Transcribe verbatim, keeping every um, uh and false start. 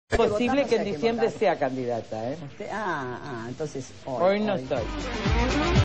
Es posible que en diciembre sea candidata, ¿eh? Ah, ah, entonces hoy. Hoy no hoy. estoy.